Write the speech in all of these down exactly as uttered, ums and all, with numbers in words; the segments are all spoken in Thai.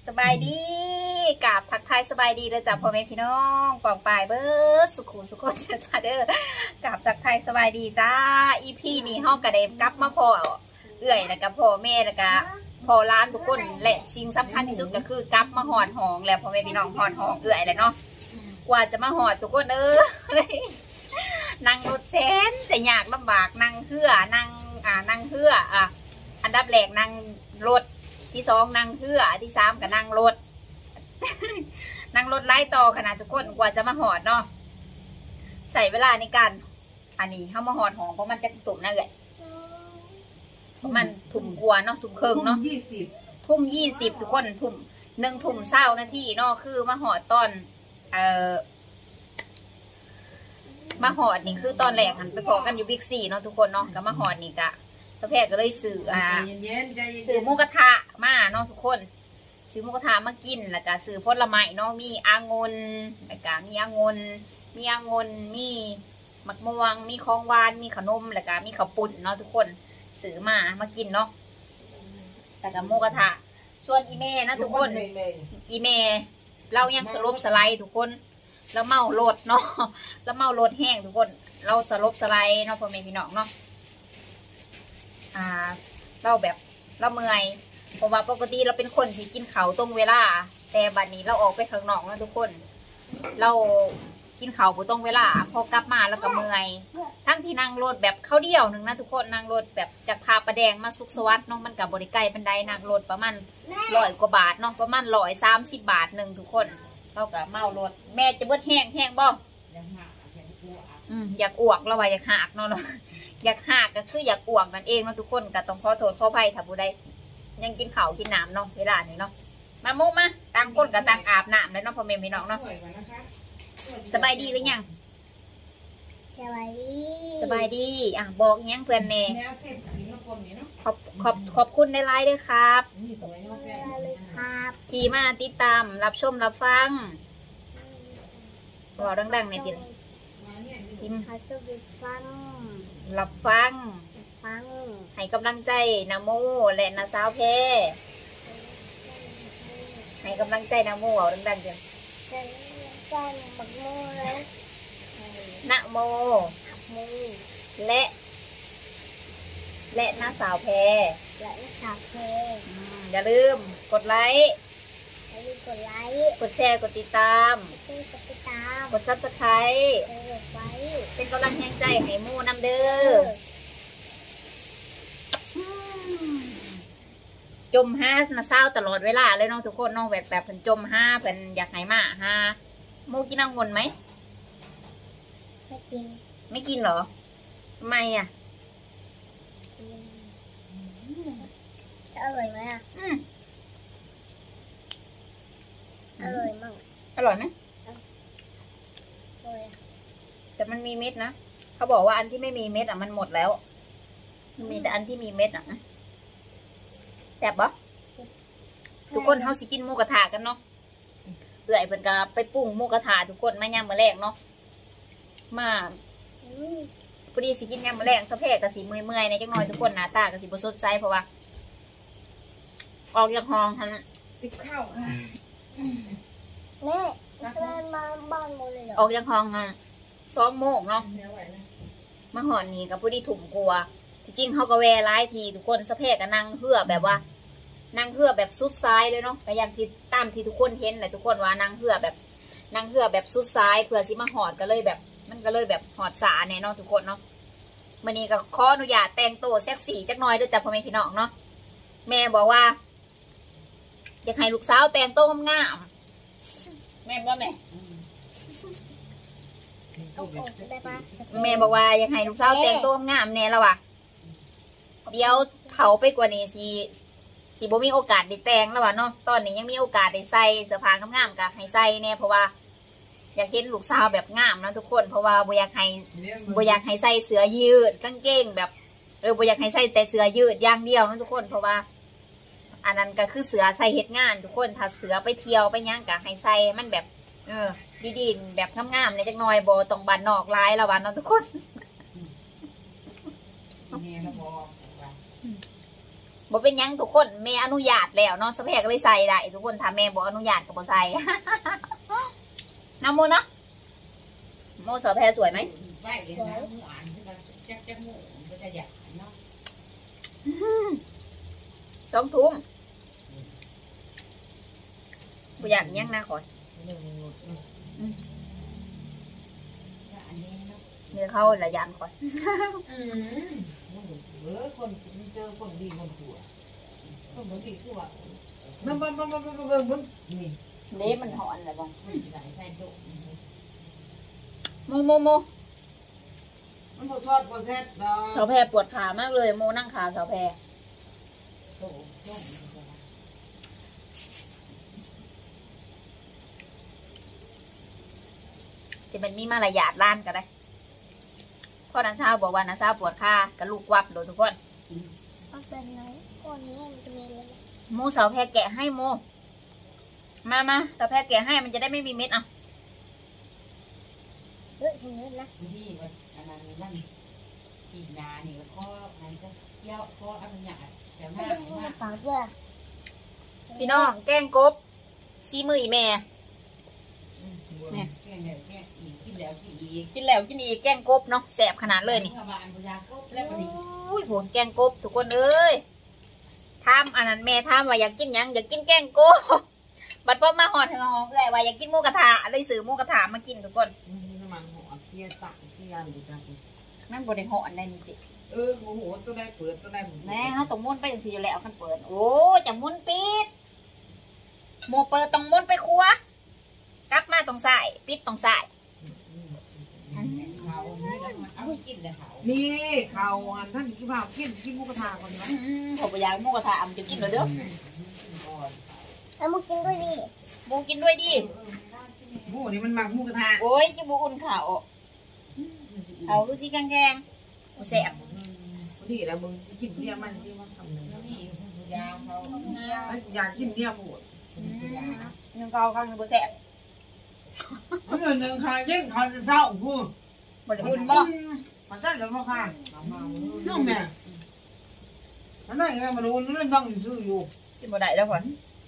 สบายดีกราบทักทายสบายดีเด้อจ้าพ่อแม่พี่น้องปองปายเบิร์ดสุขุสุขคนจ้าเด้อกราบทักทายสบายดีจ้าอีพีนี้ห้องกระเด็บกลับมาพ่อเอื่อยแล้วก็พ่อแม่แล้วก็พ่อร้านทุกคนและสิ่งสำคัญที่สุดก็คือกลับมาหอดหองแล้วพ่อแม่พี่น้องหอดหองเอื่อยแล้วเนาะกว่าจะมาหอดทุกคนเออนั่งรถแสนจะยากลำบากนั่งเพื่อนั่งอ่านั่งเพื่ออ่ะอันดับแรกนั่งรถที่สองนั่งเพื่อที่สามก็นั่งรถ นั่งรถไล่ต่อขนาดทุกคนกว่าจะมาหอดเนาะใส่เวลาในการอันนี้เข้ามาหอดหองเพราะมันจะตุ่มนะเลยเพราะมันถุ่มกลัวเนาะถุ่มเคิงเนาะยี่สิบทุ่มยี่สิบทุกคนถุ่มหนึ่งถุ่มเศร้านาทีเนาะคือมาหอดตอนเอ่อมาหอดนี่คือตอนแรกหันไปพอกันอยู่บิ๊กซีเนาะทุกคนเนาะกับมาหอดนี่กะสแพทก็เลยสื่ออ่าสื่อมุกระทะมาเนาะทุกคนซื้อมุกระทะมากินแล้วก็ซื้อผลไม้เนาะมีองุ่นแล้วก็มีองุ่นมีองุ่นมีมะม่วงมีของหวานมีขนมแล้วก็มีข้าวปุ้นเนาะทุกคนซื้อมามากินเนาะแต่กับมุกระทะส่วนอีเม่นะทุกคนอีเม่เรายังสลบสไลด์ทุกคนแล้วเมารถเนาะแล้วเมารถแห้งทุกคนเราสลบสไลด์เนาะพ่อแม่พี่น้องเนาะอ่าเราแบบเราเมื่อยเพราะว่าปกติเราเป็นคนที่กินเขาตรงเวลาแต่บัดนี้เราออกไปข้างนอกแล้วทุกคนเรากินเขาผู้ตรงเวลาพอกลับมาแล้วก็เมื่อยทั้งที่นั่งรถแบบเข้าเดี่ยวหนึ่งนะทุกคนนั่งรถแบบจากพาประแดงมาสุขสวัสดิ์เนาะมันกับบริไกลบันไดนั่งรถประมาณร้อยกว่าบาทเนาะประมาณร้อยสามสิบบาทหนึ่งทุกคนเราก็เมารถแม่จะเบิดแห้งแห้งบ่อืมอยากอ้วกเราว่าอยากหักเนาะอยากหักก็คืออยากอ้วกนั่นเองเนาะทุกคนก็ต้องขอโทษขออภัยถ้าผู้ใดยังกินข้าวกินน้ำเนาะเวลานี้เนาะมามุกมาต่างคนกับต่างอาบน้ำเลยเนาะพ่อแม่พี่น้องเนาะสบายดีหรือยังสบายดีสบายดีอ่ะบอกยังเพื่อนเน่ขอบขอบขอบคุณในไลน์ด้วยครับที่มาติดตามรับชมรับฟังบอกดังๆในติดทิมรับชมรับฟังรับฟังฟังให้กำลังใจนาโมและนาสาวเพให้กำลังใจนาโมเอาดังๆจ้ะนะโมและและนาสาวเพและนาสาวเพอย่าลืมกดไลค์อย่าลืมกดไลค์กดแชร์กดติดตามกดติดตามกดซับสไครต์เป็นกำลังแรงใจให้มู่นำเด้อจมห้านาเศร้าตลอดเวลาเลยน้องทุกคนน้องแบบแบบเพิ่นจมห้าเพิ่นอยากให้มาห้ามูกินองุ่นไหมไม่กินไม่กินเหรอทำไมอ่ะจะอร่อยไหมอ่ะอืมอร่อยมากอร่อยไหมอร่อยแต่มันมีเม็ดนะเขาบอกว่าอันที่ไม่มีเม็ดอ่ะมันหมดแล้วมีแต่อันที่มีเม็ดอ่ะแซ่บปะทุกคนเขาสิกินหมูกระทะกันเนาะเอื่อยเพิ่นก็ไปปรุงหมูกระทะทุกคนไม่ย่ำมื้อแรกเนาะมาพอดีสิกินย่ำมื้อแรกสะเพกกับสีเมื่อยๆในจังน้อยทุกคนหน้าตากับสีบสดใสเพราะว่าออกจากห้องทันติดข้าวค่ะแม่แม่มาบ้านโมเลยเหรอออกจากห้องทันสองโมงเนาะมาหอนนี่กับพอดีถุ่มกลัวจริงเขาก็แวร์ไล่ทีทุกคนสะเพกก็นั่งเพื่อแบบว่านั่งเพื่อแบบสุดซ้ายเลยเนาะก็อย่างที่ตามที่ทุกคนเห็นเลยทุกคนว่านั่งเพื่อแบบนั่งเพื่อแบบสุดซ้ายเพื่อสิมาหอดก็เลยแบบมันก็เลยแบบหอดสาเนี่ยเนาะทุกคนเนาะวันนี้ก็ขออนุญาตแต่งตัวเซ็กซี่จักหน่อยด้วยจ้ะพ่อแม่พี่น้องเนาะแม่บอกว่าอยากให้ลูกสาวแต่งตัวงามแม่ว่าแม่แม่บอกว่าอยากให้ลูกสาวแต่งตัวงามแน่แล้วว่ะเดี๋ยวเขาไปกว่านี้สิสิบ่มีโอกาสได้แต่งแล้วว่ะเนาะตอนนี้ยังมีโอกาสได้ใส่เสื้อผ้างามๆกับให้ใส่เนี่ยเพราะว่าอยากเห็นลูกสาวแบบงามนะทุกคนเพราะว่าบ่อยากให้บ่อยากให้ใส่เสื้อยืดกางเกงแบบเออบ่อยากให้ใส่แต่เสื้อยืดอย่างเดียวนะทุกคนเพราะว่าอันนั้นก็คือเสื้อใส่เฮ็ดงานทุกคนถ้าเสื้อไปเที่ยวไปย่างก็ให้ใส่มันแบบเออดีๆแบบงามๆในจักหน่อยบ่ต้องบ้านนอกหลายแล้วว่ะเนาะทุกคนบ่เป็นยังทุกคนแม่อนุญาตแล้วเนาะสะแพรก็เลยใส่ได้ทุกคนถ้าแม่บอกอนุญาตก็บ่ใส่ น้ำโมเนาะโมสะแพรสวยไหมใช่นะมืออ่านที่มันจักจักมือมันจะหยาบเนาะสองทุ่มบ่อยากยังนะขอยเดี๋ยวเขาละยันก่อนเออคนเจอคนดีคนชั่วคนดีคือว่ามันมันมันมันมันมันนี่เด้มันหอนอะไรบ้างใส่ใส่จุโมโมโมมันปวดชอดปวดเซ็ตดอกสาวแพรปวดขามากเลยโมนั่งขาสาวแพรจะเป็นมีมารยาทล้านก็ได้พ่อนันซาบอกว่านันซาปวดขากระลูกวับโดนทุกคนมันเป็นน้องคนนี้มันจะมีอะไรโมสาวแพรแกะให้โมมามาสาวแพรแกะให้มันจะได้ไม่มีเม็ดอ่ะเฮ้ยเห็นนิดนะดีมันอันนั้นมันปีกนานี่ก็ข้อไหนจะเกี่ยวข้ออะไรอย่างแต่หน้าไม่มากพี่น้องแกงกบซีมืออีแม่เนี่ยแกงแล้วแกงอีกกินแล้วกินอีกกินแล้วกินอีกแกงกบเนาะแสบขนาดเลยนี่อุ้ยโหแกงกบทุกคนเอ้ยทำอันนั้นแม่ทำว่าอยากกินยังอยากกินแกงกบบัดพ่อมาหอดถึงห้องเลยว่าอยากกินหมูกระทะเลยซื้อหมูกระทะมากินทุกคนน้ำมันหอมเชียตักเชียอยู่จังนั่นบริหารได้จริงเออโอ้โหตัวได้เปิดตัวได้แม่เขาต้องม้วนไปสิอยู่แล้วคันเปิดโอ้จะม้วนปิดโมเปิดต้องม้วนไปครัวกลับมาตรงสายปิดตรงสายเขานี่แล้วมันเอากินเลยเขานี่เขาท่านกินข้าวกินกินหมูกระทะก่อนนะผมไปอยากหมูกระทะมันจะกินหรือเด้อแล้วมูกินด้วยดิหมูกินด้วยดิหมูนี่มันหมักหมูกระทะโอ้ยกินหมูอุ่นข่าวเอาดูสิแกงแกงแสบนี่แหละมึงกินเนี้ยมันที่ว่าทำอะไรยาวเขาอยากกินเนี้ยหมูยังเกาข้างยังบ่แสบมันหนึ่งคางยิ่งคางจะเศร้าพูดบ่ได้อุ่นบ่มันได้แล้วพ่อค่ะน้องแม่มันได้ไงมาดูนั่นต้องซื้ออยู่กินบ่ได้แล้วขวัญ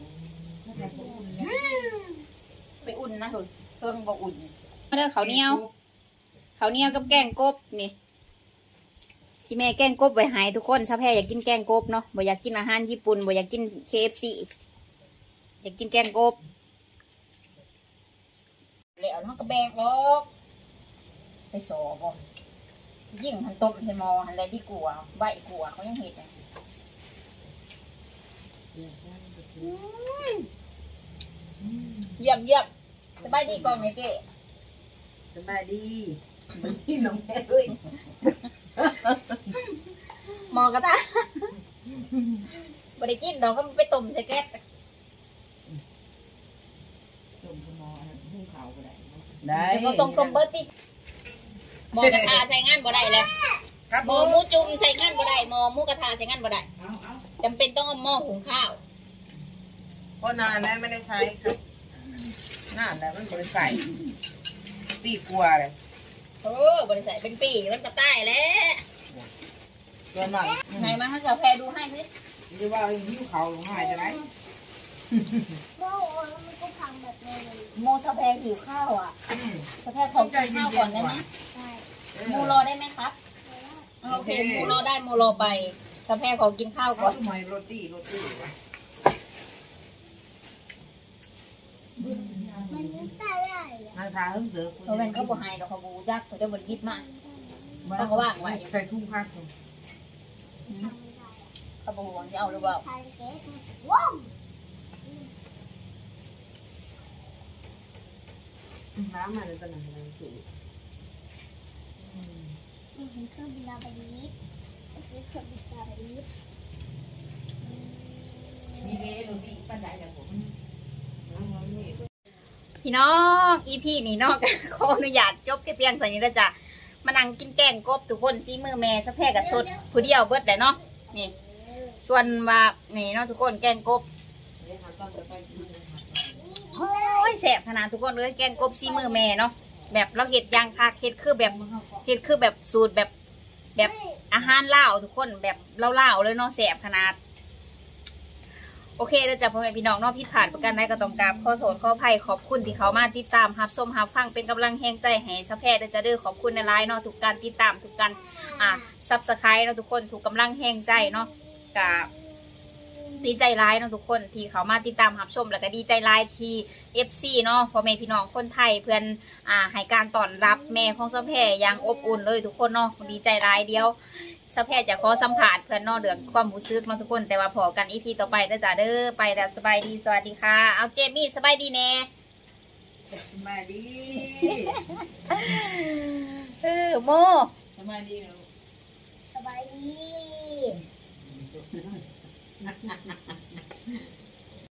ไปอุ่นนะคุณเพิ่งบ่อุ่นมาเด้อข้าวเหนียวข้าวเหนียวกับแกงกบนี่ที่แม่แกงกบไว้หายทุกคนชาแพรอยากกินแกงกบเนาะบ่อยากกินอาหารญี่ปุ่นบ่อยากกิน เค เอฟ ซี อยากกินแกงกบแล้วน้องกระแบงออกไปสอบ่ยิ่งหันต้มใส่หม้อหันอะไรดีกว่าใบกว่าเขายังเห็ดอ่ะเยี่ยมเยี่ยมสบายดีกองไหนเก๋สบายดีมันกินน้องแม่เลยหม้อกระทะบ่ได้กินดอกก็ไปต้มใส่แก๊สต้มใส่หม้อหุ้งข้าวก็ได้ได้ก็ต้มต้มเบิร์ติหม้อกระทะใส่งานบ่ได้เลยหม้อหมูจุ่มใส่งานบ่ได้หม้อหมูกระทะใส่งานบ่ได้จำเป็นต้องเอาหม้อหุงข้าวเพราะนานแล้วไม่ได้ใช้ครับนานแล้วมันบริใส่ปีกลัวเลยโอ้บริใส่เป็นปีมันกระต่ายแล้วตัวหน่อยไหนมาให้สาวแพรดูให้สิจะว่าหิ้วเขาลงหายจะไหมโม่มันก็พังแบบนี้โมสาวแพรหิวข้าวอ่ะสาวแพรขอกินข้าวก่อนได้ไหมโมรอได้ไหมครับโอเคโมรอได้โมรอไปสาวแพรขอกินข้าวก่อนทำไมโรตีโรตีมันไม่ได้ราคาเพิ่งเติบเพราะมันเขาบอกให้เราเขาบูจักเขาจะบริกิตมากต้องว่างไว้ใส่ทุ่งพักเขาบอกว่าจะเอาหรือเปล่าน้ำมาในตอนนั้นสูงนี่เห็นเครื่องบินดาวไปนิดนี่เครื่องบินดาวไปนิดนี่เรื่องดีปัญญาอย่างผมพี่น้องอีพีนี่นอกขออนุญาตจบแค่เพียงเท่านี้แล้วจ้ะมานั่งกินแกงกบทุกคนซีมือแม่สะแพรกับสดผู้เดียวเบิดแต่เนาะนี่ส่วนว่านี่เนาะทุกคนแกงกบโอ้ยแสบขนาดทุกคนเลยแกงกบซีมือแม่เนาะแบบเราเห็ดยางคาเห็ดคือแบบเห็ดคือแบบสูตรแบบแบบอาหารเล่าทุกคนแบบเล่าๆเลยเนาะแสบขนาดโอเคแล้วจ้ะพ่อแม่พี่น้องเนาะผิดพลาดประการใดก็ต้องกราบขอโทษขออภัยขอบคุณที่เขามาติดตามรับชมรับฟังเป็นกำลังแห่งใจให้สะแพทย์จะเด้อขอบคุณในไลน์เนาะทุกการติดตามทุกการอ่าซับสไครต์เนาะทุกคนถูกกำลังแห่งใจเนาะกับดีใจร้ายเนาะทุกคนที่เขามาติดตามรับชมแล้วก็ดีใจร้ายที่ เอฟ ซี เนาะพ่อแม่พี่น้องคนไทยเพื่อนอ่าให้การต้อนรับแม่ของสะแพทย์อย่างอบอุ่นเลยทุกคนเนาะดีใจร้ายเดียวสะแพทย์จะขอสัมผัสเพื่อนเนาะเรื่องความรู้สึกเนาะทุกคนแต่ว่าพอกันอีพีต่อไปเด้อจ้าเด้อไปแล้วสบายดีสวัสดีค่ะเอาเจมี่สบายดีแน่มาดีเออโมสบายดีนะสบายดี